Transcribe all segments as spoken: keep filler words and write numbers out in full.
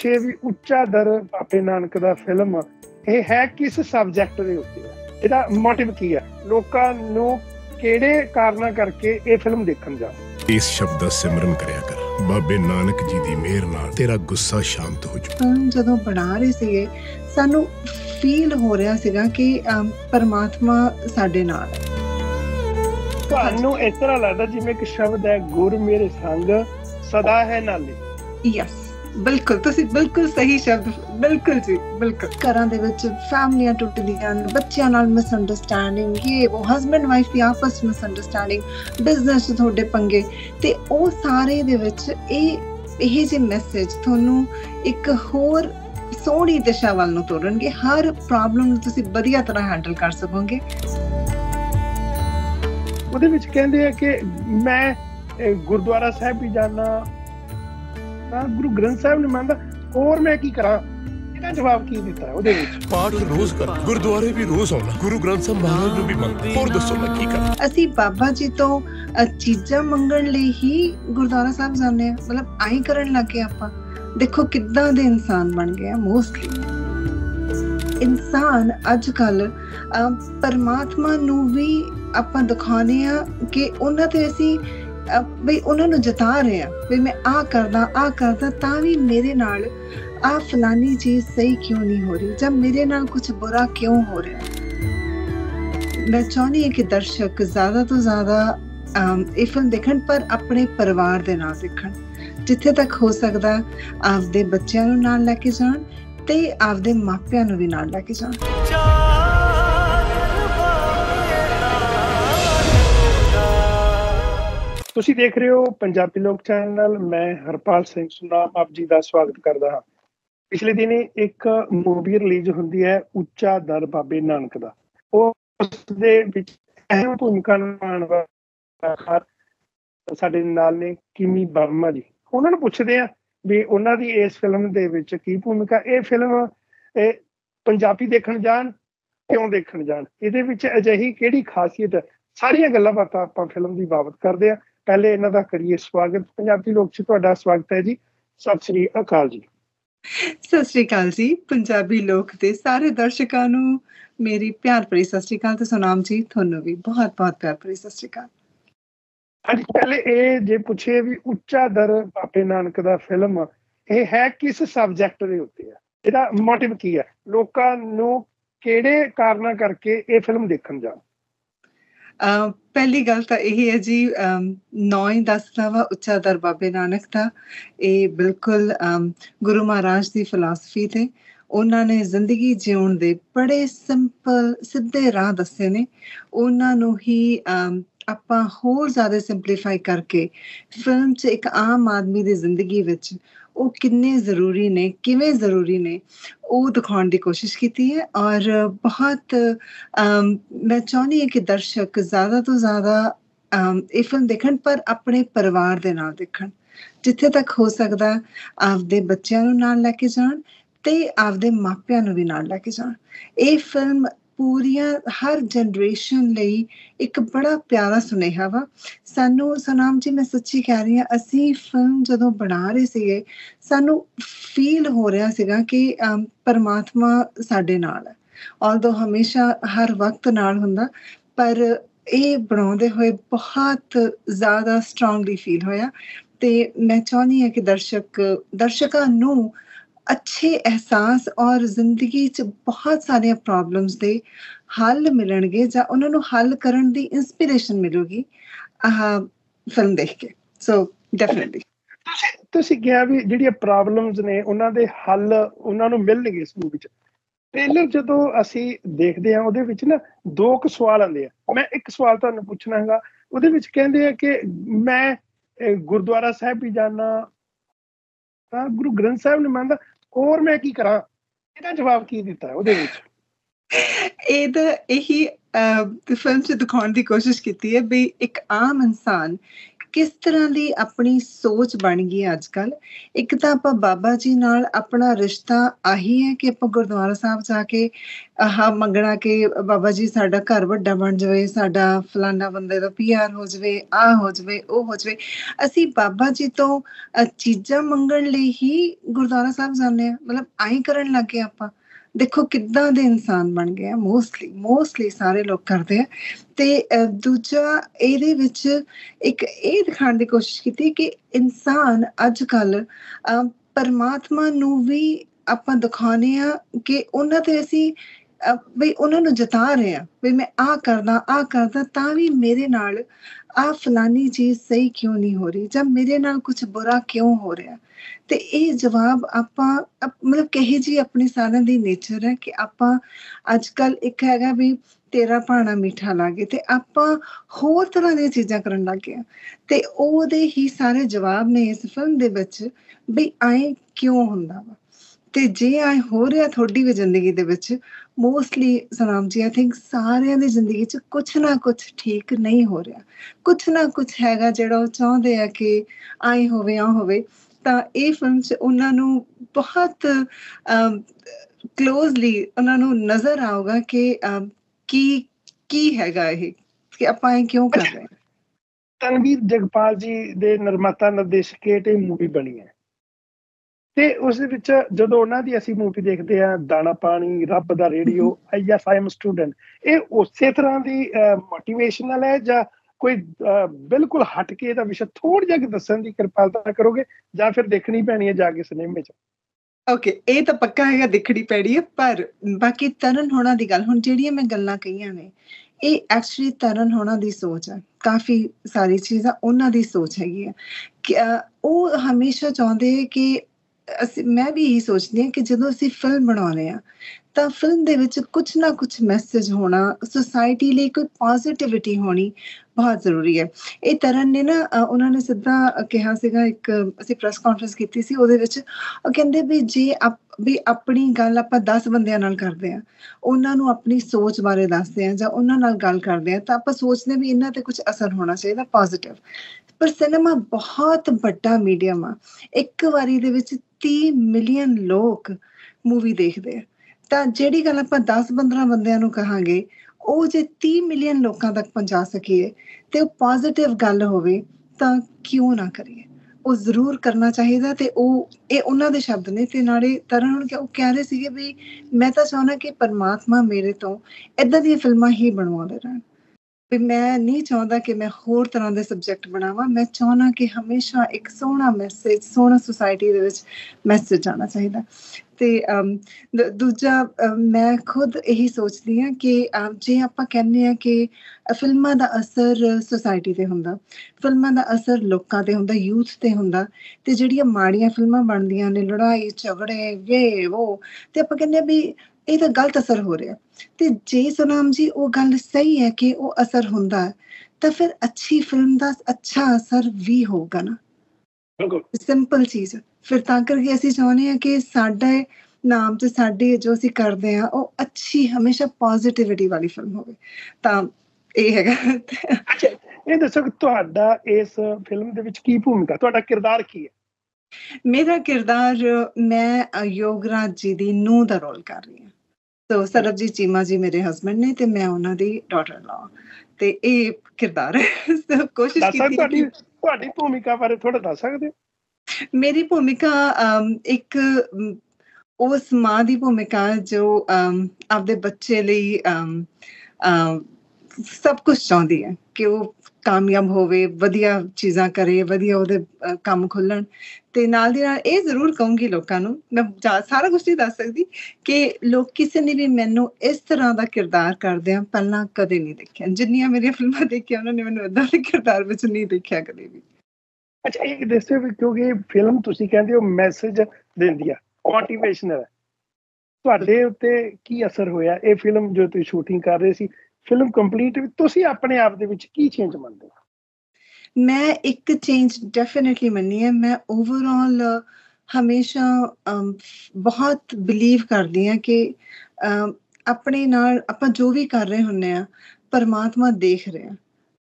ਪੁੱਛੇ ਵੀ ਉੱਚਾ ਦਰ ਬਾਬੇ ਨਾਨਕ ਦਾ ਫਿਲਮ ਇਹ ਹੈ ਕਿਸ ਸਬਜੈਕਟ ਦੇ ਉੱਤੇ ਹੈ, ਇਹਦਾ ਮੋਟਿਵ ਕੀ ਹੈ, ਲੋਕਾਂ ਨੂੰ ਕਿਹੜੇ ਕਾਰਨਾਂ ਕਰਕੇ ਇਹ ਫਿਲਮ ਦੇਖਣ ਜਾਣ। ਇਸ ਸ਼ਬਦ ਦਾ ਸਿਮਰਨ ਕਰਿਆ ਕਰ, ਬਾਬੇ ਨਾਨਕ ਜੀ ਦੀ ਮਿਹਰ ਨਾਲ ਤੇਰਾ ਗੁੱਸਾ ਸ਼ਾਂਤ ਹੋ ਜਾਊ। ਫਿਲਮ ਜਦੋਂ ਬਣਾ ਰਹੇ ਸੀਗੇ ਸਾਨੂੰ ਫੀਲ ਹੋ ਰਿਹਾ ਸੀਗਾ ਕਿ ਪਰਮਾਤਮਾ ਸਾਡੇ ਨਾਲ ਹੈ। ਤੁਹਾਨੂੰ ਇਸ ਤਰ੍ਹਾਂ ਲੱਗਦਾ ਜਿਵੇਂ ਕਿ ਸ਼ਬਦ ਹੈ ਗੁਰ ਮੇਰੇ ਸੰਗ ਸਦਾ ਹੈ ਨਾਲੇ। ਯੈਸ, ਬਿਲਕੁਲ, ਤੁਸੀਂ ਬਿਲਕੁਲ ਸਹੀ ਸ਼ਬਦ, ਬਿਲਕੁਲ ਜੀ ਬਿਲਕੁਲ। ਘਰਾਂ ਦੇ ਵਿੱਚ ਫੈਮਲੀਆਂ ਟੁੱਟਦੀਆਂ, ਬੱਚਿਆਂ ਨਾਲ ਮਿਸਅੰਡਰਸਟੈਂਡਿੰਗ, ਇਹ ਉਹ ਹਸਬੈਂਡ ਵਾਈਫ ਦੀ ਆਪਸ ਮਿਸਅੰਡਰਸਟੈਂਡਿੰਗ, ਬਿਜ਼ਨਸ 'ਚ ਤੁਹਾਡੇ ਪੰਗੇ, ਤੇ ਉਹ ਸਾਰੇ ਦੇ ਵਿੱਚ ਇਹ ਇਹ ਜਿਹੇ ਮੈਸੇਜ ਤੁਹਾਨੂੰ ਇੱਕ ਹੋਰ ਸੋਹਣੀ ਦਿਸ਼ਾ ਵੱਲ ਨੂੰ ਤੋਰਨਗੇ। ਹਰ ਪ੍ਰੋਬਲਮ ਨੂੰ ਤੁਸੀਂ ਵਧੀਆ ਤਰ੍ਹਾਂ ਹੈਂਡਲ ਕਰ ਸਕੋਗੇ। ਉਹਦੇ ਵਿੱਚ ਕਹਿੰਦੇ ਆ ਕਿ ਮੈਂ ਗੁਰਦੁਆਰਾ ਸਾਹਿਬ ਵੀ ਜਾਣਾ, ਗੁਰੂ ਗ੍ਰੰਥ ਸਾਹਿਬ ਨੂੰ ਮੰਨਦਾ, ਹੋਰ ਮੈਂ ਕੀ ਕਰਾਂ? ਇਹਦਾ ਜਵਾਬ ਕੀ ਦਿੱਤਾ ਉਹਦੇ ਵਿੱਚ? ਪਾਠ ਰੋਜ਼ ਕਰ, ਗੁਰਦੁਆਰੇ ਵੀ ਰੋਜ਼ ਆਉਣਾ, ਗੁਰੂ ਗ੍ਰੰਥ ਸਾਹਿਬ ਮਹਾਰਾਜ ਨੂੰ ਵੀ ਮੰਨਦਾ, ਹੋਰ ਦੱਸੋ ਮੈਂ ਕੀ ਕਰਾਂ? ਅਸੀਂ ਬਾਬਾ ਜੀ ਤੋਂ ਚੀਜ਼ਾਂ ਮੰਗਣ ਲਈ ਹੀ ਗੁਰਦੁਆਰਾ ਸਾਹਿਬ ਜਾਂਦੇ ਹਾਂ, ਮਤਲਬ ਆਈ ਕਰਨ ਲੱਗੇ ਆਪਾਂ। ਦੇਖੋ ਕਿੱਦਾਂ ਦੇ ਇਨਸਾਨ ਬਣ ਗਏ ਆ। ਮੋਸਟਲੀ ਇਨਸਾਨ ਅੱਜ ਕੱਲ ਪਰਮਾਤਮਾ ਨੂੰ ਵੀ ਆਪਾਂ ਦਿਖਾਉਂਦੇ ਆ ਕਿ ਉਹਨਾਂ ਤੇ ਅਸੀਂ ਬਈ ਉਹਨਾਂ ਨੂੰ ਜਤਾ ਰਹੇ ਆ ਵੀ ਮੈਂ ਆਹ ਕਰਦਾ ਆਹ ਕਰਦਾ ਤਾਂ ਵੀ ਮੇਰੇ ਨਾਲ ਆਹ ਫਲਾਨੀ ਚੀਜ਼ ਸਹੀ ਕਿਉਂ ਨਹੀਂ ਹੋ ਰਹੀ, ਜਾਂ ਮੇਰੇ ਨਾਲ ਕੁਛ ਬੁਰਾ ਕਿਉਂ ਹੋ ਰਿਹਾ। ਮੈਂ ਚਾਹੁੰਦੀ ਹਾਂ ਕਿ ਦਰਸ਼ਕ ਜ਼ਿਆਦਾ ਤੋਂ ਜ਼ਿਆਦਾ ਇਹ ਫਿਲਮ ਦੇਖਣ, ਪਰ ਆਪਣੇ ਪਰਿਵਾਰ ਦੇ ਨਾਲ ਦੇਖਣ। ਜਿੱਥੇ ਤੱਕ ਹੋ ਸਕਦਾ ਆਪਦੇ ਬੱਚਿਆਂ ਨੂੰ ਨਾਲ ਲੈ ਕੇ ਜਾਣ ਤੇ ਆਪਦੇ ਮਾਪਿਆਂ ਨੂੰ ਵੀ ਨਾਲ ਲੈ ਕੇ ਜਾਣ। ਤੁਸੀਂ ਦੇਖ ਰਹੇ ਹੋ ਪੰਜਾਬੀ ਲੋਕ ਚੈਨਲ। ਮੈਂ ਹਰਪਾਲ ਸਿੰਘ ਸੁਨਾਮ ਆਪ ਜੀ ਦਾ ਸਵਾਗਤ ਕਰਦਾ ਹਾਂ। ਪਿਛਲੇ ਦਿਨੀ ਇੱਕ ਮੂਵੀ ਰਿਲੀਜ਼ ਹੁੰਦੀ ਹੈ ਉੱਚਾ ਦਰ ਬਾਬੇ ਨਾਨਕ ਦਾ। ਉਸ ਦੇ ਵਿੱਚ ਅਹਿਮ ਭੂਮਿਕਾ ਨਿਭਾਉਣ ਵਾਲਾ ਸਾਡੇ ਨਾਲ ਨੇ ਕਿਮੀ ਵਰਮਾ ਜੀ। ਉਹਨਾਂ ਨੂੰ ਪੁੱਛਦੇ ਆ ਵੀ ਉਹਨਾਂ ਦੀ ਇਸ ਫਿਲਮ ਦੇ ਵਿੱਚ ਕੀ ਭੂਮਿਕਾ। ਇਹ ਫਿਲਮ ਇਹ ਪੰਜਾਬੀ ਦੇਖਣ ਜਾਣ, ਕਿਉਂ ਦੇਖਣ ਜਾਣ, ਇਹਦੇ ਵਿੱਚ ਅਜਿਹੀ ਕਿਹੜੀ ਖਾਸੀਅਤ ਹੈ, ਸਾਰੀਆਂ ਗੱਲਾਂ ਬਾਤਾਂ ਆਪਾਂ ਫਿਲਮ ਦੀ ਬਾਬਤ ਕਰਦੇ ਹਾਂ। ਪਹਿਲੇ ਇਹਨਾਂ ਦਾ ਕਰੀਏ ਸਵਾਗਤ। ਪੰਜਾਬੀ ਲੋਕ 'ਚ ਤੁਹਾਡਾ ਸਵਾਗਤ ਹੈ ਜੀ। ਸਤਿ ਸ੍ਰੀ ਅਕਾਲ ਜੀ। ਸਤਿ ਸ੍ਰੀ ਅਕਾਲ ਜੀ। ਪੰਜਾਬੀ ਲੋਕ ਦੇ ਸਾਰੇ ਦਰਸ਼ਕਾਂ ਨੂੰ ਮੇਰੀ ਪਿਆਰ ਭਰੀ ਸਤਿ ਸ੍ਰੀ ਅਕਾਲ, ਤੇ ਸੁਨਾਮ ਜੀ ਤੁਹਾਨੂੰ ਵੀ ਬਹੁਤ ਬਹੁਤ ਪਿਆਰ ਭਰੀ ਸਤਿ ਸ੍ਰੀ ਅਕਾਲ। ਹਾਂਜੀ, ਪਹਿਲੇ ਇਹ ਜੇ ਪੁੱਛੇ ਵੀ ਉੱਚਾ ਦਰ ਬਾਬੇ ਨਾਨਕ ਦਾ ਫਿਲਮ ਇਹ ਹੈ ਕਿਸ ਸਬਜੈਕਟ ਦੇ ਉੱਤੇ ਹੈ, ਇਹਦਾ ਮੋਟਿਵ ਕੀ ਹੈ, ਲੋਕਾਂ ਨੂੰ ਕਿਹੜੇ ਕਾਰਨਾਂ ਕਰਕੇ ਇਹ ਫਿਲਮ ਦੇਖਣ ਜਾਣ? ਅਹ ਪਹਿਲੀ ਗੱਲ ਤਾਂ ਇਹ ਹੈ ਜੀ, ਨਾਂ ਹੀ ਦੱਸਦਾ ਵਾ ਉੱਚਾ ਦਰ ਬਾਬੇ ਨਾਨਕ ਦਾ। ਇਹ ਬਿਲਕੁਲ ਗੁਰੂ ਮਹਾਰਾਜ ਦੀ ਫਿਲਾਸਫੀ ਤੇ ਉਹਨਾਂ ਨੇ ਜ਼ਿੰਦਗੀ ਜਿਉਣ ਦੇ ਬੜੇ ਸਿੰਪਲ ਸਿੱਧੇ ਰਾਹ ਦੱਸੇ ਨੇ। ਉਹਨਾਂ ਨੂੰ ਹੀ ਆਪਾਂ ਹੋਰ ਜ਼ਿਆਦਾ ਸਿੰਪਲੀਫਾਈ ਕਰਕੇ ਫਿਲਮ 'ਚ ਇੱਕ ਆਮ ਆਦਮੀ ਦੀ ਜ਼ਿੰਦਗੀ ਵਿੱਚ ਉਹ ਕਿੰਨੇ ਜ਼ਰੂਰੀ ਨੇ, ਕਿਵੇਂ ਜ਼ਰੂਰੀ ਨੇ, ਉਹ ਦਿਖਾਉਣ ਦੀ ਕੋਸ਼ਿਸ਼ ਕੀਤੀ ਹੈ। ਔਰ ਬਹੁਤ ਮੈਂ ਚਾਹੁੰਦੀ ਹਾਂ ਕਿ ਦਰਸ਼ਕ ਜ਼ਿਆਦਾ ਤੋਂ ਜ਼ਿਆਦਾ ਇਹ ਫਿਲਮ ਦੇਖਣ, ਪਰ ਆਪਣੇ ਪਰਿਵਾਰ ਦੇ ਨਾਲ ਦੇਖਣ। ਜਿੱਥੇ ਤੱਕ ਹੋ ਸਕਦਾ ਆਪਦੇ ਬੱਚਿਆਂ ਨੂੰ ਨਾਲ ਲੈ ਕੇ ਜਾਣ ਤੇ ਆਪਦੇ ਮਾਪਿਆਂ ਨੂੰ ਵੀ ਨਾਲ ਲੈ ਕੇ ਜਾਣ। ਇਹ ਫਿਲਮ ਪੂਰੀਆਂ ਹਰ ਜਨਰੇਸ਼ਨ ਲਈ ਇੱਕ ਬੜਾ ਪਿਆਰਾ ਸੁਨੇਹਾ ਵਾ ਸਾਨੂੰ। ਸੁਨਾਮ ਜੀ, ਮੈਂ ਸੱਚੀ ਕਹਿ ਰਹੀ ਹਾਂ, ਅਸੀਂ ਫਿਲਮ ਜਦੋਂ ਬਣਾ ਰਹੇ ਸੀਗੇ ਸਾਨੂੰ ਫੀਲ ਹੋ ਰਿਹਾ ਸੀਗਾ ਕਿ ਪਰਮਾਤਮਾ ਸਾਡੇ ਨਾਲ ਹੈ। ਔਲਦੋ ਹਮੇਸ਼ਾ ਹਰ ਵਕਤ ਨਾਲ ਹੁੰਦਾ, ਪਰ ਇਹ ਬਣਾਉਂਦੇ ਹੋਏ ਬਹੁਤ ਜ਼ਿਆਦਾ ਸਟਰੋਂਗਲੀ ਫੀਲ ਹੋਇਆ। ਤੇ ਮੈਂ ਚਾਹੁੰਦੀ ਹਾਂ ਕਿ ਦਰਸ਼ਕ ਦਰਸ਼ਕਾਂ ਨੂੰ ਅੱਛੇ ਅਹਿਸਾਸ ਔਰ ਜ਼ਿੰਦਗੀ 'ਚ ਬਹੁਤ ਸਾਰੀਆਂ ਪ੍ਰੋਬਲਮਸ ਦੇ ਹੱਲ ਮਿਲਣਗੇ, ਜਾਂ ਉਹਨਾਂ ਨੂੰ ਹੱਲ ਕਰਨ ਦੀ ਇੰਸਪੀਰੇਸ਼ਨ ਮਿਲੂਗੀ ਆਹ ਫਿਲਮ ਦੇਖ ਕੇ। ਸੋ ਡੈਫੀਨਿਟਲੀ ਤੁਸੀਂ ਕਿਹਾ ਵੀ ਜਿਹੜੀਆਂ ਪ੍ਰੋਬਲਮਸ ਨੇ ਉਹਨਾਂ ਦੇ ਹੱਲ ਉਹਨਾਂ ਨੂੰ ਮਿਲਣਗੇ ਇਸ ਮੂਵੀ 'ਚ। ਟ੍ਰੇਲਰ ਜਦੋਂ ਅਸੀਂ ਦੇਖਦੇ ਹਾਂ ਉਹਦੇ ਵਿੱਚ ਨਾ ਦੋ ਕੁ ਸਵਾਲ ਆਉਂਦੇ ਆ। ਮੈਂ ਇੱਕ ਸਵਾਲ ਤੁਹਾਨੂੰ ਪੁੱਛਣਾ ਹੈਗਾ। ਉਹਦੇ ਵਿੱਚ ਕਹਿੰਦੇ ਆ ਕਿ ਮੈਂ ਗੁਰਦੁਆਰਾ ਸਾਹਿਬ ਵੀ ਜਾਣਾ, ਗੁਰੂ ਗ੍ਰੰਥ ਸਾਹਿਬ ਨੂੰ ਮੰਨਦਾ, ਹੋਰ ਮੈਂ ਕੀ ਕਰਾਂ? ਇਹਦਾ ਜਵਾਬ ਕੀ ਦਿੱਤਾ ਉਹਦੇ ਵਿੱਚ? ਇਹ ਤਾਂ ਇਹੀ ਫਿਲਮ 'ਚ ਦਿਖਾਉਣ ਦੀ ਕੋਸ਼ਿਸ਼ ਕੀਤੀ ਹੈ ਵੀ ਇੱਕ ਆਮ ਇਨਸਾਨ ਕਿਸ ਤਰ੍ਹਾਂ ਦੀ ਆਪਣੀ ਸੋਚ ਬਣ ਗਈ ਅੱਜ ਕੱਲ੍ਹ। ਇੱਕ ਤਾਂ ਆਪਾਂ ਬਾਬਾ ਜੀ ਨਾਲ ਆਪਣਾ ਰਿਸ਼ਤਾ ਆਹੀ ਹੈ ਕਿ ਆਪਾਂ ਗੁਰਦੁਆਰਾ ਸਾਹਿਬ ਜਾ ਕੇ ਆਹ ਮੰਗਣਾ ਕਿ ਬਾਬਾ ਜੀ ਸਾਡਾ ਘਰ ਵੱਡਾ ਬਣ ਜਾਵੇ, ਸਾਡਾ ਫਲਾਨਾ ਬੰਦੇ ਦਾ ਪੀ ਆਰ ਹੋ ਜਾਵੇ, ਆਹ ਹੋ ਜਾਵੇ, ਉਹ ਹੋ ਜਾਵੇ। ਅਸੀਂ ਬਾਬਾ ਜੀ ਤੋਂ ਅਹ ਚੀਜ਼ਾਂ ਮੰਗਣ ਲਈ ਹੀ ਗੁਰਦੁਆਰਾ ਸਾਹਿਬ ਜਾਂਦੇ ਹਾਂ, ਮਤਲਬ ਆਈ ਕਰਨ ਲੱਗ ਗਏ ਆਪਾਂ। ਦੇਖੋ ਕਿੱਦਾਂ ਦੇ ਇਨਸਾਨ ਬਣ ਗਏ ਆ, ਮੋਸਟਲੀ ਮੋਸਟਲੀ ਸਾਰੇ ਲੋਕ ਕਰਦੇ ਆ। ਤੇ ਦੂਜਾ ਇਹਦੇ ਵਿੱਚ ਇੱਕ ਇਹ ਦਿਖਾਉਣ ਦੀ ਕੋਸ਼ਿਸ਼ ਕੀਤੀ ਕਿ ਇਨਸਾਨ ਅੱਜ ਕੱਲ੍ਹ ਪਰਮਾਤਮਾ ਨੂੰ ਵੀ ਆਪਾਂ ਦਿਖਾਉਂਦੇ ਹਾਂ ਕਿ ਉਹਨਾਂ ਤੇ ਅਸੀਂ ਬਈ ਉਹਨਾਂ ਨੂੰ ਜਤਾ ਰਹੇ ਹਾਂ ਵੀ ਮੈਂ ਆਹ ਕਰਦਾ ਆਹ ਕਰਦਾ ਤਾਂ ਵੀ ਮੇਰੇ ਨਾਲ ਆਹ ਫਲਾਨੀ ਚੀਜ਼ ਸਹੀ ਕਿਉਂ ਨਹੀਂ ਹੋ ਰਹੀ, ਜਾਂ ਮੇਰੇ ਨਾਲ ਕੁਛ ਬੁਰਾ ਕਿਉਂ ਹੋ ਰਿਹਾ। ਤੇ ਇਹ ਜਵਾਬ ਆਪਾਂ ਮਤਲਬ ਕਹੇ ਜੀ ਆਪਣੀ ਸਾਰਿਆਂ ਦੀ ਨੇਚਰ ਹੈ ਕਿ ਆਪਾਂ ਅੱਜ ਕੱਲ੍ਹ ਇੱਕ ਹੈਗਾ ਵੀ ਤੇਰਾ ਭਾਣਾ ਮਿੱਠਾ ਲਾਗੇ, ਤੇ ਆਪਾਂ ਹੋਰ ਤਰ੍ਹਾਂ ਦੀਆਂ ਚੀਜ਼ਾਂ ਕਰਨ ਲੱਗ ਗਏ। ਤੇ ਉਹਦੇ ਹੀ ਸਾਰੇ ਜਵਾਬ ਨੇ ਇਸ ਫਿਲਮ ਦੇ ਵਿੱਚ ਵੀ ਆਏ ਕਿਉਂ ਹੁੰਦਾ ਵਾ। ਤੇ ਜੇ ਆਏ ਹੋ ਰਿਹਾ ਤੁਹਾਡੀ ਵੀ ਜ਼ਿੰਦਗੀ ਦੇ ਵਿੱਚ, ਮੋਸਟਲੀ ਸਨਾਮ ਜੀ ਆਈ ਥਿੰਕ ਸਾਰਿਆਂ ਦੀ ਜ਼ਿੰਦਗੀ 'ਚ ਕੁਛ ਨਾ ਕੁਛ ਠੀਕ ਨਹੀਂ ਹੋ ਰਿਹਾ, ਕੁਛ ਨਾ ਕੁਛ ਹੈਗਾ ਜਿਹੜਾ ਉਹ ਚਾਹੁੰਦੇ ਆ ਕਿ ਆਏ ਹੋਵੇ ਆਹ ਹੋਵੇ। ਤਾਂ ਇਹ ਫਿਲਮ 'ਚ ਉਹਨਾਂ ਨੂੰ ਬਹੁਤ ਕਲੋਜ਼ਲੀ ਉਹਨਾਂ ਨੂੰ ਨਜ਼ਰ ਆਊਗਾ ਕਿ ਕੀ ਕੀ ਹੈਗਾ ਇਹ, ਕਿ ਆਪਾਂ ਇਹ ਕਿਉਂ ਕਰ ਰਹੇ ਹਾਂ। ਤਨਵੀਰ ਜਗਪਾਲ ਜੀ ਦੇ ਨਿਰਮਾਤਾ ਨਿਰਦੇਸ਼ਕ ਇਹ ਮੂਵੀ ਬਣੀ ਹੈ, ਤੇ ਉਸ ਦੇ ਵਿੱਚ ਜਦੋਂ ਉਹਨਾਂ ਦੀ ਅਸੀਂ ਮੂਵੀ ਦੇਖਦੇ ਹਾਂ ਦਾਣਾ ਪਾਣੀ, ਰੱਬ ਦਾ radio, yes I am student, ਇਹ ਉਸੇ ਤਰ੍ਹਾਂ ਦੀ ਮੋਟੀਵੇਸ਼ਨਲ ਹੈ ਜਾਂ ਕੋਈ ਬਿਲਕੁਲ ਹਟ ਕੇ ਇਹਦਾ ਵਿਸ਼ਾ ਥੋੜ੍ਹਾ ਜਿਹਾ ਦੱਸਣ ਦੀ ਕਿਰਪਾਲਤਾ ਕਰੋਗੇ, ਜਾਂ ਫਿਰ ਦੇਖਣੀ ਪੈਣੀ ਹੈ ਜਾ ਕੇ ਸਿਨੇਮੇ 'ਚ? ਓਕੇ, ਇਹ ਤਾਂ ਪੱਕਾ ਹੈਗਾ, ਦੇਖਣੀ ਪੈਣੀ ਹੈ। ਪਰ ਬਾਕੀ ਤਰਨ ਹੋਣਾ ਦੀ ਗੱਲ, ਹੁਣ ਜਿਹੜੀਆਂ ਮੈਂ ਗੱਲਾਂ ਕਹੀਆਂ ਨੇ ਇਹ ਐਕਚੁਅਲੀ ਤਰਨ ਹੋਣਾ ਦੀ ਸੋਚ ਹੈ। ਕਾਫੀ ਸਾਰੀ ਚੀਜ਼ਾਂ ਉਹਨਾਂ ਦੀ ਸੋਚ ਹੈਗੀ ਹੈ ਕਿ ਉਹ ਹਮੇਸ਼ਾ ਚਾਹੁੰਦੇ ਕਿ ਅਸੀਂ, ਮੈਂ ਵੀ ਇਹੀ ਸੋਚਦੀ ਹਾਂ ਕਿ ਜਦੋਂ ਅਸੀਂ ਫਿਲਮ ਬਣਾਉਂਦੇ ਹਾਂ ਤਾਂ ਫਿਲਮ ਦੇ ਵਿੱਚ ਕੁਛ ਨਾ ਕੁਛ ਮੈਸੇਜ ਹੋਣਾ, ਸੁਸਾਇਟੀ ਲਈ ਕੋਈ ਪੋਜ਼ੀਟਿਵਿਟੀ ਹੋਣੀ ਬਹੁਤ ਜ਼ਰੂਰੀ ਹੈ। ਇਹ ਤਰਨ ਨੇ ਨਾ ਉਹਨਾਂ ਨੇ ਸਿੱਧਾ ਕਿਹਾ ਸੀਗਾ, ਇੱਕ ਅਸੀਂ ਪ੍ਰੈਸ ਕਾਨਫਰੰਸ ਕੀਤੀ ਸੀ ਉਹਦੇ ਵਿੱਚ ਉਹ ਕਹਿੰਦੇ ਵੀ ਜੇ ਆਪ ਵੀ ਆਪਣੀ ਗੱਲ ਆਪਾਂ ਦਸ ਬੰਦਿਆਂ ਨਾਲ ਕਰਦੇ ਹਾਂ, ਉਹਨਾਂ ਨੂੰ ਆਪਣੀ ਸੋਚ ਬਾਰੇ ਦੱਸਦੇ ਹਾਂ ਜਾਂ ਉਹਨਾਂ ਨਾਲ ਗੱਲ ਕਰਦੇ ਹਾਂ, ਤਾਂ ਆਪਾਂ ਸੋਚਦੇ ਵੀ ਇਹਨਾਂ ਤੇ ਕੁਛ ਅਸਰ ਹੋਣਾ ਚਾਹੀਦਾ ਪੋਜ਼ੀਟਿਵ। ਪਰ ਸਿਨੇਮਾ ਬਹੁਤ ਵੱਡਾ ਮੀਡੀਅਮ ਆ, ਇੱਕ ਵਾਰੀ ਦੇ ਵਿੱਚ ਤੀਹ ਮਿਲੀਅਨ ਲੋਕ ਮੂਵੀ ਦੇਖਦੇ ਆ। ਤਾਂ ਜਿਹੜੀ ਗੱਲ ਆਪਾਂ ਦਸ ਪੰਦਰਾਂ ਬੰਦਿਆਂ ਨੂੰ ਕਹਾਂਗੇ, ਉਹ ਜੇ ਤੀਹ ਮਿਲੀਅਨ ਲੋਕਾਂ ਤੱਕ ਪਹੁੰਚਾ ਸਕੀਏ ਤੇ ਉਹ ਪੋਜ਼ੀਟਿਵ ਗੱਲ ਹੋਵੇ ਤਾਂ ਕਿਉਂ ਨਾ ਕਰੀਏ। ਉਹ ਜ਼ਰੂਰ ਕਰਨਾ ਚਾਹੀਦਾ। ਤੇ ਉਹ ਇਹ ਉਹਨਾਂ ਦੇ ਸ਼ਬਦ ਨੇ। ਤੇ ਨਾਲੇ ਤਰਨ ਹੁਣ ਉਹ ਕਹਿ ਰਹੇ ਸੀਗੇ ਵੀ ਮੈਂ ਤਾਂ ਚਾਹੁੰਦਾ ਕਿ ਪਰਮਾਤਮਾ ਮੇਰੇ ਤੋਂ ਏਦਾਂ ਦੀਆਂ ਫਿਲਮਾਂ ਹੀ ਬਣਵਾਉਂਦੇ ਰਹਿਣ, ਵੀ ਮੈਂ ਨਹੀਂ ਚਾਹੁੰਦਾ ਕਿ ਮੈਂ ਹੋਰ ਤਰ੍ਹਾਂ ਦੇ ਸਬਜੈਕਟ ਬਣਾਵਾਂ। ਮੈਂ ਚਾਹੁੰਦਾ ਕਿ ਹਮੇਸ਼ਾ ਇੱਕ ਸੋਹਣਾ ਮੈਸੇਜ, ਸੋਹਣਾ ਸੁਸਾਇਟੀ ਦੇ ਵਿੱਚ ਮੈਸੇਜ ਜਾਣਾ ਚਾਹੀਦਾ। ਤੇ ਦੂਜਾ ਮੈਂ ਖੁਦ ਇਹੀ ਸੋਚਦੀ ਹਾਂ ਕਿ ਜੇ ਆਪਾਂ ਕਹਿੰਦੇ ਹਾਂ ਕਿ ਫਿਲਮਾਂ ਦਾ ਅਸਰ ਸੁਸਾਇਟੀ ਤੇ ਹੁੰਦਾ, ਫਿਲਮਾਂ ਦਾ ਅਸਰ ਲੋਕਾਂ ਤੇ ਹੁੰਦਾ, ਯੂਥ ਤੇ ਹੁੰਦਾ, ਤੇ ਜਿਹੜੀਆਂ ਮਾੜੀਆਂ ਫਿਲਮਾਂ ਬਣਦੀਆਂ ਨੇ, ਲੜਾਈ ਝਗੜੇ ਇਹ ਉਹ, ਤੇ ਆਪਾਂ ਕਹਿੰਦੇ ਹਾਂ ਵੀ ਇਹ ਤਾਂ ਗਲਤ ਅਸਰ ਹੋ ਰਿਹਾ। ਤੇ ਜੇ ਸਨਾਮ ਜੀ ਉਹ ਗੱਲ ਸਹੀ ਹੈ ਕਿ ਉਹ ਅਸਰ ਹੁੰਦਾ, ਤਾਂ ਫਿਰ ਅੱਛੀ ਫਿਲਮ ਦਾ ਅੱਛਾ ਅਸਰ ਵੀ ਹੋਊਗਾ ਨਾ। ਸਿੰਪਲ ਚੀਜ਼। ਫਿਰ ਤਾਂ ਕਰਕੇ ਅਸੀਂ ਚਾਹੁੰਦੇ ਹਾਂ ਕਿ ਸਾਡੇ ਨਾਮ ਤੇ ਸਾਡੇ ਜੋ ਅਸੀਂ ਕਰਦੇ ਹਾਂ ਉਹ ਅੱਛੀ, ਹਮੇਸ਼ਾ ਪੋਜ਼ੀਟਿਵਿਟੀ ਵਾਲੀ ਫਿਲਮ ਹੋਵੇ। ਤਾਂ ਇਹ ਹੈਗਾ। ਅੱਛਾ, ਇਹ ਦੱਸੋ ਕਿ ਤੁਹਾਡਾ ਇਸ ਫਿਲਮ ਦੇ ਵਿੱਚ ਕੀ ਭੂਮਿਕਾ, ਤੁਹਾਡਾ ਕਿਰਦਾਰ ਕੀ ਹੈ? ਮੇਰਾ ਕਿਰਦਾਰ, ਮੈਂ ਯੋਗਰਾਜ ਜੀ ਦੀ ਨੂੰਹ ਦਾ ਰੋਲ ਕਰ ਰਹੀ ਹਾਂ। ਸੋ ਸਰਬਜੀਤ ਚੀਮਾ ਜੀ ਮੇਰੇ ਹਸਬੈਂਡ ਨੇ ਤੇ ਮੈਂ ਉਹਨਾਂ ਦੀ ਡਾਟਰ ਇਨ ਲਾ, ਤੇ ਇਹ ਕਿਰਦਾਰ ਹੈ। ਕੋਸ਼ਿਸ਼ ਕੀਤੀ। ਤੁਹਾਡੀ ਤੁਹਾਡੀ ਭੂਮਿਕਾ ਬਾਰੇ ਥੋੜਾ ਦੱਸ ਸਕਦੇ ਹੋ? ਮੇਰੀ ਭੂਮਿਕਾ ਇੱਕ ਉਸ ਮਾਂ ਦੀ ਭੂਮਿਕਾ ਜੋ ਆਪਦੇ ਬੱਚੇ ਲਈ ਸਭ ਕੁਛ ਚਾਹੁੰਦੀ ਹੈ ਕਿ ਉਹ ਕਾਮਯਾਬ ਹੋਵੇ, ਵਧੀਆ ਚੀਜ਼ਾਂ ਕਰੇ, ਵਧੀਆ ਉਹਦੇ ਕੰਮ ਖੁੱਲਣ। ਤੇ ਨਾਲ ਦੀ ਨਾਲ ਇਹ ਜ਼ਰੂਰ ਕਹੂੰਗੀ ਲੋਕਾਂ ਨੂੰ, ਮੈਂ ਸਾਰਾ ਕੁਛ ਨਹੀਂ ਦੱਸ ਸਕਦੀ, ਕਿ ਲੋਕ ਕਿਸੇ ਨੇ ਵੀ ਮੈਨੂੰ ਇਸ ਤਰ੍ਹਾਂ ਦਾ ਕਿਰਦਾਰ ਕਰਦਿਆਂ ਪਹਿਲਾਂ ਕਦੇ ਨਹੀਂ ਦੇਖਿਆ। ਜਿੰਨੀਆਂ ਮੇਰੀਆਂ ਫਿਲਮਾਂ ਦੇਖੀਆਂ ਉਹਨਾਂ ਨੇ ਮੈਨੂੰ ਏਦਾਂ ਦੇ ਕਿਰਦਾਰ ਵਿੱਚ ਨਹੀਂ ਦੇਖਿਆ ਕਦੇ ਵੀ। ਅੱਛਾ, ਇਹ ਦੱਸਿਓ ਵੀ ਕਿਉਂਕਿ ਫਿਲਮ ਤੁਸੀਂ ਕਹਿੰਦੇ ਹੋ ਮੈਸੇਜ ਦਿੰਦੀ ਆ, ਮੋਟੀਵੇਸ਼ਨਲ ਹੈ, ਤੁਹਾਡੇ ਉੱਤੇ ਕੀ ਅਸਰ ਹੋਇਆ? ਇਹ ਫਿਲਮ ਜੋ ਤੁਸੀਂ ਸ਼ੂਟਿੰਗ ਕਰ ਰਹੇ ਸੀ, ਫਿਲਮ ਕੰਪਲੀਟ ਤੁਸੀਂ ਆਪਣੇ ਆਪ ਦੇ ਵਿੱਚ ਕੀ ਚੇਂਜ ਮੰਨਦੇ ਹੋ? ਮੈਂ ਇੱਕ ਚੇਂਜ ਡੈਫੀਨੇਟਲੀ ਮੰਨੀ ਹੈ। ਮੈਂ ਓਵਰਆਲ ਹਮੇਸ਼ਾ ਬਹੁਤ ਬਿਲੀਵ ਕਰਦੀ ਹਾਂ ਕਿ ਆਪਣੇ ਨਾਲ ਆਪਾਂ ਜੋ ਵੀ ਕਰ ਰਹੇ ਹੁੰਦੇ ਹਾਂ, ਪਰਮਾਤਮਾ ਦੇਖ ਰਿਹਾ।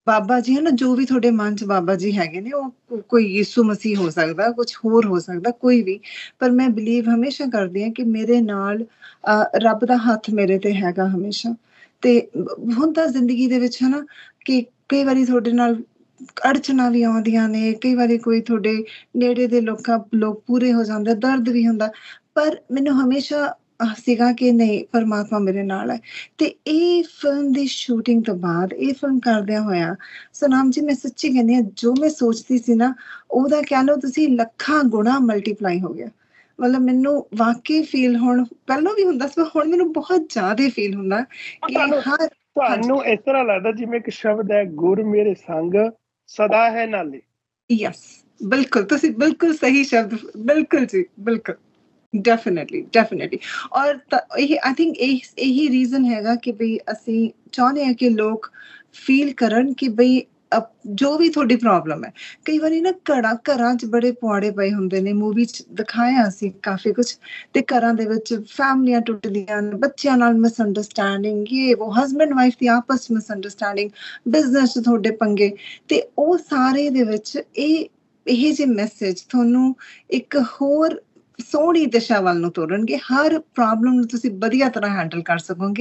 ਬਾਬਾ ਜੀ ਹੈ ਨਾ, ਜੋ ਵੀ ਤੁਹਾਡੇ ਮਨ 'ਚ ਬਾਬਾ ਜੀ ਹੈਗੇ ਨੇ, ਉਹ ਕੋਈ ਯਿਸੂ ਮਸੀਹ ਹੋ ਸਕਦਾ, ਕੁਛ ਹੋਰ ਹੋ ਸਕਦਾ, ਕੋਈ ਵੀ। ਪਰ ਮੈਂ ਬਿਲੀਵ ਹਮੇਸ਼ਾ ਕਰਦੀ ਹਾਂ ਕਿ ਮੇਰੇ ਨਾਲ ਅਹ ਰੱਬ ਦਾ ਹੱਥ ਮੇਰੇ ਤੇ ਹੈਗਾ ਹਮੇਸ਼ਾ। ਤੇ ਹੁਣ ਤਾਂ ਜ਼ਿੰਦਗੀ ਦੇ ਵਿੱਚ ਹੈ ਨਾ ਕਿ ਕਈ ਵਾਰੀ ਤੁਹਾਡੇ ਨਾਲ ਅੜਚਨਾਂ ਵੀ ਆਉਂਦੀਆਂ ਨੇ, ਕਈ ਵਾਰੀ ਕੋਈ ਤੁਹਾਡੇ ਨੇੜੇ ਦੇ ਲੋਕਾਂ ਲੋਕ ਪੂਰੇ ਹੋ ਜਾਂਦੇ, ਦਰਦ ਵੀ ਹੁੰਦਾ, ਪਰ ਮੈਨੂੰ ਹਮੇਸ਼ਾ ਸੀਗਾ ਕਿ ਨਹੀਂ, ਪਰਮਾਤਮਾ ਮੇਰੇ ਨਾਲ ਹੈ। ਤੇ ਇਹ ਫਿਲਮ ਦੀ ਸ਼ੂਟਿੰਗ ਤੋਂ ਬਾਅਦ, ਇਹ ਫਿਲਮ ਕਰਦਿਆਂ ਹੋਇਆ ਸਨਾਮ ਜੀ, ਮੈਂ ਸੱਚੀ ਕਹਿੰਦੀ ਹਾਂ, ਜੋ ਮੈਂ ਸੋਚਦੀ ਸੀ ਨਾ, ਉਹਦਾ ਕਹਿ ਲਓ ਤੁਸੀਂ ਲੱਖਾਂ ਗੁਣਾ ਮਲਟੀਪਲਾਈ ਹੋ ਗਿਆ। ਮਤਲਬ ਮੈਨੂੰ ਵਾਕਈ ਫੀਲ ਹੁਣ, ਪਹਿਲਾਂ ਵੀ ਹੁੰਦਾ ਸੀ, ਹੁਣ ਮੈਨੂੰ ਬਹੁਤ ਜ਼ਿਆਦਾ ਫੀਲ ਹੁੰਦਾ ਕਿ ਹਰ ਤੁਹਾਨੂੰ ਇਸ ਤਰ੍ਹਾਂ ਲੱਗਦਾ ਜਿਵੇਂ ਇੱਕ ਸ਼ਬਦ ਹੈ, ਗੁਰ ਮੇਰੇ ਸੰਗ ਸਦਾ ਹੈ ਨਾਲੇ। ਯਸ, ਬਿਲਕੁਲ, ਤੁਸੀਂ ਬਿਲਕੁਲ ਸਹੀ ਸ਼ਬਦ, ਬਿਲਕੁਲ ਜੀ, ਬਿਲਕੁਲ, ਡੈਫੀਨੇਟਲੀ ਡੈਫੀਨੇਟਲੀ। ਔਰ ਇਹ ਆਈ ਥਿੰਕ ਇਹ ਇਹੀ ਰੀਜ਼ਨ ਹੈਗਾ ਕਿ ਬਈ ਅਸੀਂ ਚਾਹੁੰਦੇ ਹਾਂ ਕਿ ਲੋਕ ਫੀਲ ਕਰਨ ਕਿ ਬਈ ਜੋ ਵੀ ਤੁਹਾਡੀ ਪ੍ਰੋਬਲਮ ਹੈ, ਕਈ ਵਾਰੀ ਨਾ ਘਰਾਂ ਘਰਾਂ 'ਚ ਬੜੇ ਪੁਆੜੇ ਪਏ ਹੁੰਦੇ ਨੇ, ਮੂਵੀ 'ਚ ਦਿਖਾਇਆ ਅਸੀਂ ਕਾਫੀ ਕੁਛ, ਤੇ ਘਰਾਂ ਦੇ ਵਿੱਚ ਫੈਮਲੀਆਂ ਟੁੱਟਦੀਆਂ, ਬੱਚਿਆਂ ਨਾਲ ਮਿਸਅੰਡਰਸਟੈਂਡਿੰਗ, ਇਹ ਉਹ ਹਸਬੈਂਡ ਵਾਈਫ ਦੀ ਆਪਸ ਮਿਸਅੰਡਰਸਟੈਂਡਿੰਗ, ਬਿਜ਼ਨਸ 'ਚ ਤੁਹਾਡੇ ਪੰਗੇ, ਤੇ ਉਹ ਸਾਰੇ ਦੇ ਵਿੱਚ ਇਹ ਇਹ ਜਿਹੇ ਮੈਸੇਜ ਤੁਹਾਨੂੰ ਇੱਕ ਹੋਰ ਸੋਹਣੀ ਦਿਸ਼ਾ ਵੱਲ ਨੂੰ ਤੋਰਨਗੇ। ਹਰ ਪ੍ਰੋਬਲਮ ਨੂੰ ਤੁਸੀਂ ਵਧੀਆ ਤਰ੍ਹਾਂ ਹੈਂਡਲ ਕਰ ਸਕੋਗੇ।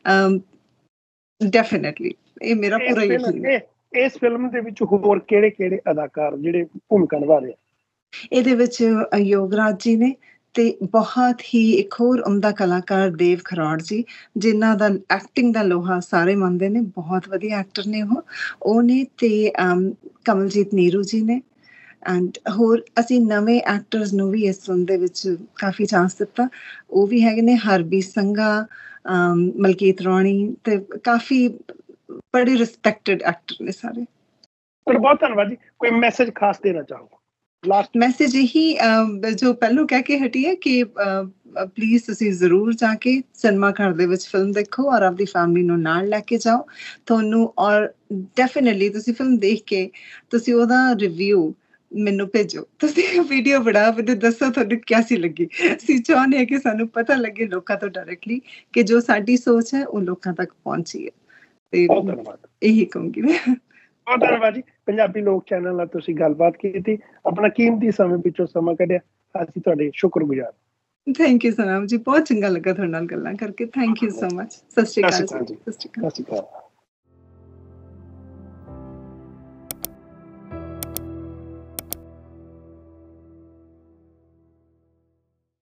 ਡੈਫੀਨੇਟਲੀ ਇਹ ਮੇਰਾ ਪੂਰਾ ਯਕੀਨ ਹੈ। ਇਸ ਫਿਲਮ ਦੇ ਵਿੱਚ ਹੋਰ ਕਿਹੜੇ ਕਿਹੜੇ ਅਦਾਕਾਰ ਜਿਹੜੇ ਭੂਮਿਕਾ ਨਿਭਾ ਰਹੇ? ਇਹਦੇ ਵਿੱਚ ਯੋਗਰਾਜ ਜੀ ਨੇ, ਤੇ ਬਹੁਤ ਹੀ ਇੱਕ ਹੋਰ ਉਮਦਾ ਕਲਾਕਾਰ ਦੇਵ ਖਰੋੜ ਜੀ, ਜਿਨ੍ਹਾਂ ਦਾ ਐਕਟਿੰਗ ਦਾ ਲੋਹਾ ਸਾਰੇ ਮੰਨਦੇ ਨੇ, ਬਹੁਤ ਵਧੀਆ ਐਕਟਰ ਨੇ ਉਹ ਉਹ ਨੇ ਤੇ ਕਮਲਜੀਤ ਨੀਰੂ ਜੀ ਨੇ। ਐਂਡ ਹੋਰ ਅਸੀਂ ਨਵੇਂ ਐਕਟਰਸ ਨੂੰ ਵੀ ਇਸ ਫਿਲਮ ਦੇ ਵਿੱਚ ਕਾਫੀ ਚਾਂਸ ਦਿੱਤਾ, ਉਹ ਵੀ ਹੈਗੇ ਨੇ, ਹਰਬੀਰ ਸੰਘਾ, ਮਲਕੀਤ ਰੌਣੀ, ਤੇ ਕਾਫੀ ਬੜੇ ਰਿਸਪੈਕਟਡ ਐਕਟਰ ਨੇ ਸਾਰੇ। ਬਹੁਤ ਧੰਨਵਾਦ ਜੀ। ਕੋਈ ਮੈਸੇਜ ਖਾਸ ਦੇਣਾ ਚਾਹੋ? ਲਾਸਟ ਮੈਸੇਜ ਇਹੀ ਜੋ ਪਹਿਲੋਂ ਕਹਿ ਕੇ ਹਟੀ ਹੈ ਕਿ ਪਲੀਜ਼ ਤੁਸੀਂ ਜ਼ਰੂਰ ਜਾ ਕੇ ਸਿਨੇਮਾ ਘਰ ਦੇ ਵਿੱਚ ਫਿਲਮ ਦੇਖੋ ਔਰ ਆਪਣੀ ਫੈਮਿਲੀ ਨੂੰ ਨਾਲ ਲੈ ਕੇ ਜਾਓ ਤੁਹਾਨੂੰ, ਔਰ ਡੈਫੀਨੇਟਲੀ ਤੁਸੀਂ ਫਿਲਮ ਦੇਖ ਕੇ ਤੁਸੀਂ ਉਹਦਾ ਰਿਵਿਊ ਮੈਨੂੰ ਭੇਜੋ। ਤੁਸੀਂ ਵੀਡੀਓ ਬਣਾ ਮੈਨੂੰ ਦੱਸੋ ਤੁਹਾਨੂੰ ਕਿਆਸੀ ਲੱਗੀ। ਅਸੀਂ ਚਾਹੁੰਦੇ ਹਾਂ ਕਿ ਸਾਨੂੰ ਪਤਾ ਲੱਗੇ ਲੋਕਾਂ ਤੋਂ ਡਾਇਰੈਕਟਲੀ ਕਿ ਜੋ ਸਾਡੀ ਸੋਚ ਹੈ ਉਹ ਲੋਕਾਂ ਤੱਕ ਪਹੁੰਚੀ ਹੈ। ਤੇ ਇਹੀ ਕਹੂੰਗੀ ਮੈਂ। ਬਹੁਤ ਧੰਨਵਾਦ ਜੀ। ਪੰਜਾਬੀ ਲੋਕ ਚੈਨਲ ਨਾਲ ਤੁਸੀਂ ਗੱਲਬਾਤ ਕੀਤੀ, ਆਪਣਾ ਕੀਮਤੀ ਸਮੇਂ ਵਿੱਚੋਂ ਸਮਾਂ ਕੱਢਿਆ, ਅਸੀਂ ਤੁਹਾਡੇ ਸ਼ੁਕਰਗੁਜ਼ਾਰ। ਥੈਂਕ ਯੂ ਸਨਾਮ ਜੀ, ਬਹੁਤ ਚੰਗਾ ਲੱਗਾ ਤੁਹਾਡੇ ਨਾਲ ਗੱਲਾਂ ਕਰਕੇ। Thank you so much. ਸਤਿ ਸ਼੍ਰੀ ਅਕਾਲ ਜੀ। ਸਤਿ ਸ਼੍ਰੀ ਅਕਾਲ।